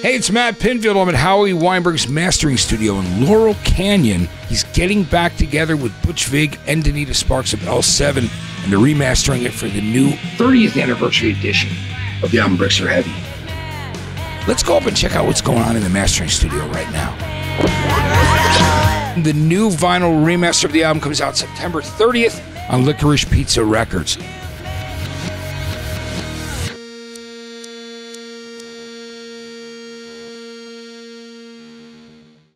Hey, it's Matt Pinfield. I'm at Howie Weinberg's mastering studio in Laurel Canyon. He's getting back together with Butch Vig and Donita Sparks of L7, and they're remastering it for the new 30th anniversary edition of the album Bricks Are Heavy. Let's go up and check out what's going on in the mastering studio right now. The new vinyl remaster of the album comes out September 30th on Licorice Pizza Records.